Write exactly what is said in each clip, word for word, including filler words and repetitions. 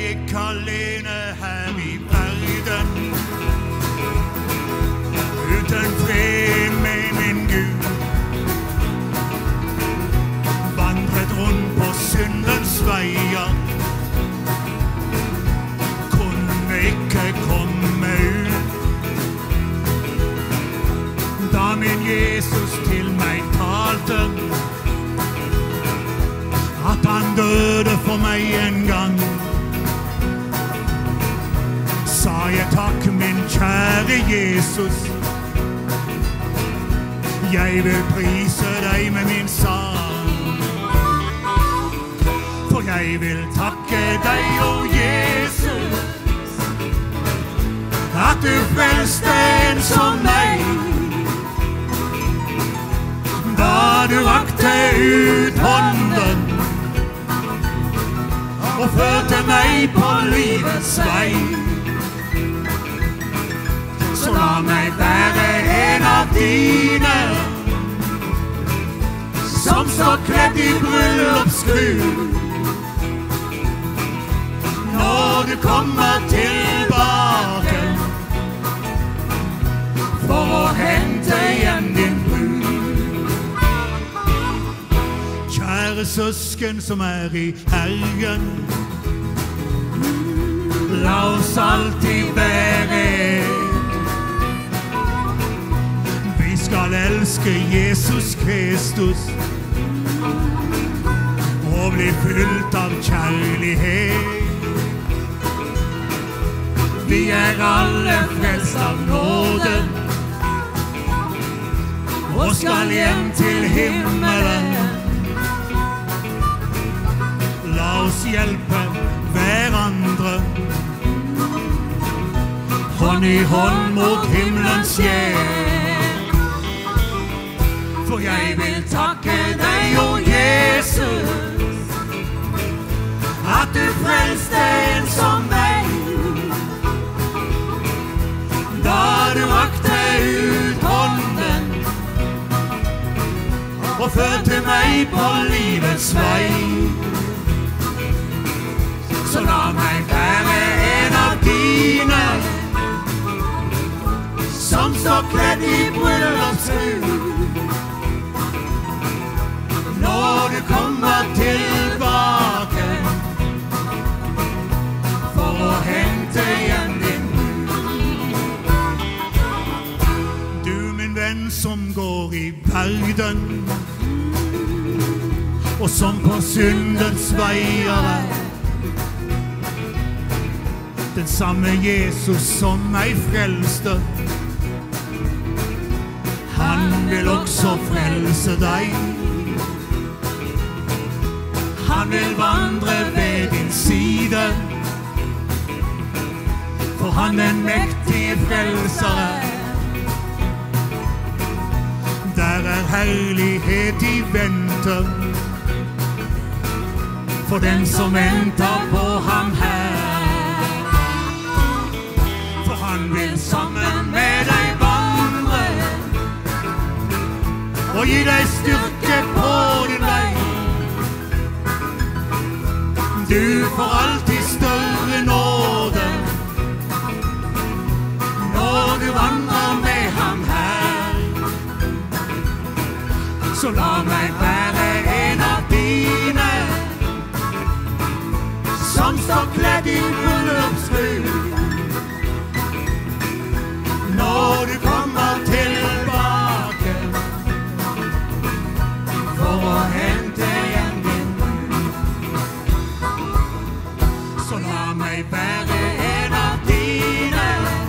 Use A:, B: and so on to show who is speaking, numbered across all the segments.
A: jeg ikke alene her i verden, uten fred med min Gud. Vandret rundt på syndens veier, kunne ikke komme ut. Da min Jesus til meg talte, at han døde for meg en gang, sa jeg takk, min kjære Jesus. Jeg vil prise deg med min sang, for jeg vil takke deg, å Jesus, at du frelste en som meg, da du rakte ut hånden og førte meg på livets vei. Så la meg være en av dine, som står kledd i bryllupskrud, når du kommer tilbake for å hente hjem din brud. Kjære søsken som er i Herren, la oss alltid være en. Vi skal elske Jesus Kristus og bli fylt av kjærlighet. Vi er alle frelst av nåde og skal hjem til himmelen. La oss hjelpe hverandre, hånd i hånd mot himmelens gjeld. For jeg vil takke deg, å Jesus, at du frelste en som meg, da du rakte ut hånden og førte meg på livets vei. Så la meg være en av dine, som står kledd i bryllupskrud, når du kommer tilbake for å hente hjem din brud. Du, min venn, som går i verden, og som på syndens veier er, den samme Jesus som meg frelste, han vil også frelse deg. Han vil vandre ved din side, for han er mektig frelser. Der er herlighet i vente, for den som venter på ham her. For han vil sammen med deg vandre og gi deg styrke på din vei. Du får alltid større nåde når du vandrer med ham her. Så la meg være en av dine, som står kledd i bryllupskrud, når du kommer tilbake for å hente hjem din brud. Så la meg være en av dine,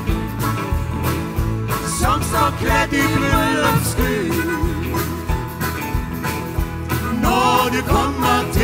A: som står kledd i bryllupskrud, når du kommer tilbake